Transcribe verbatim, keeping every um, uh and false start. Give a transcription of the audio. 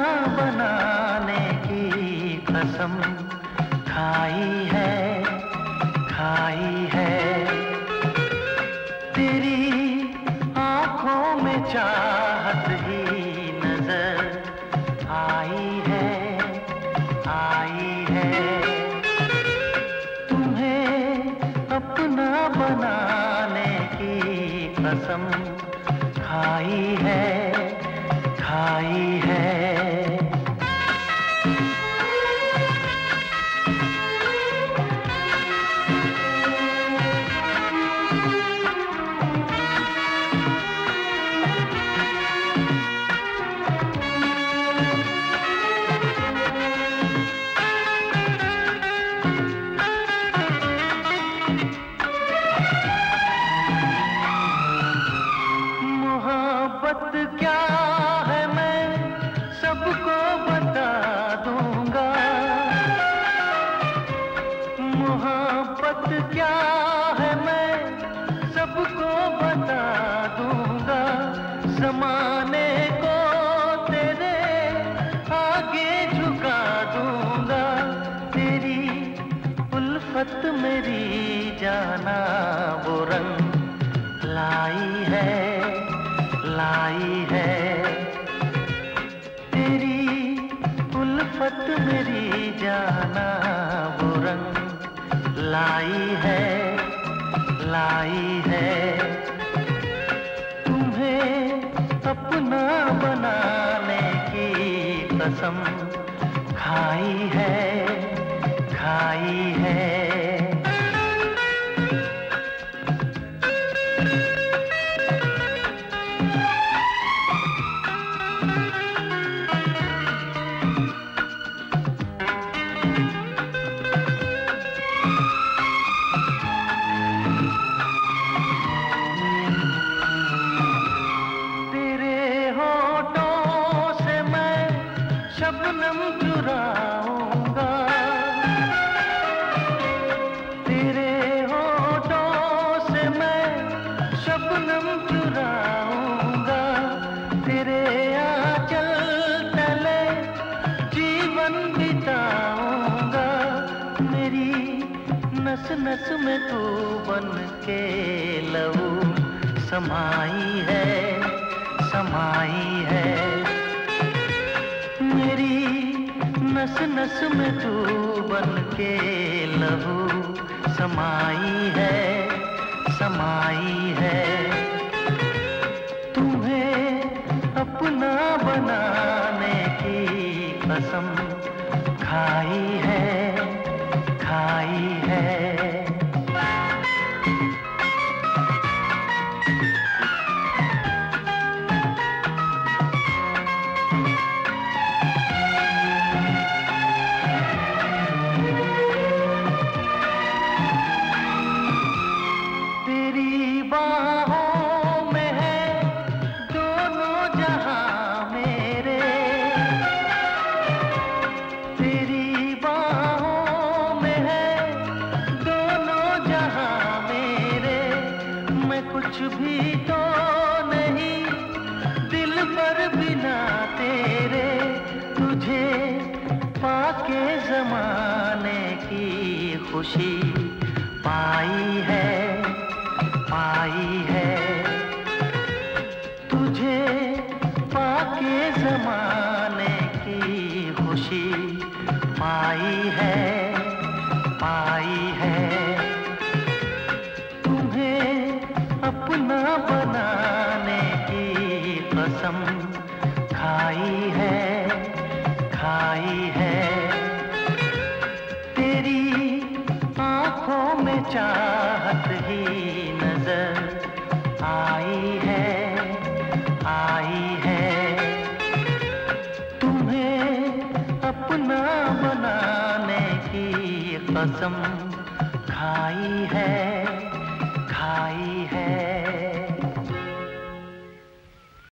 बनाने की कसम खाई है, खाई है। तेरी आंखों में चाहत ही नजर आई है, आई है। तुम्हें अपना बनाने की कसम खाई है, खाई है। मोहब्बत क्या है मैं सबको बता दूंगा, मोहब्बत क्या है मैं सबको बता दूंगा। ज़माने को तेरे आगे झुका दूंगा। तेरी उल्फत मेरी जाना वो रंग लाई है, लाई है। तेरी उल्फत मेरी जाना वो रंग लाई है, लाई है। तुम्हें अपना बनाने की कसम खाई है, खाई है। शबनम चुराऊंगा, तेरे होठों से मैं शबनम चुराऊंगा। तेरे आंचल तले जीवन बिताऊंगा। मेरी नस नस में तू बन के लहू समाई है, समाई है। मेरी नस नस में तू बन के लहू समाई है, समाई है। तुम्हें अपना बनाने की कसम खाई है, खाई है। बाहों में है दोनों जहां मेरे, तेरी बाहों में है दोनों जहां मेरे। मैं कुछ भी तो नहीं दिल पर बिना तेरे। तुझे पाके ज़माने की खुशी पाई है, पाई है। तुझे पाके ज़माने की खुशी पाई है, पाई है। तुम्हें अपना बनाने की कसम खाई है, खाई है। तेरी आंखों में चाहत ही नजर आई है, आई है। तुम्हें अपना बनाने की कसम खाई है, खाई है।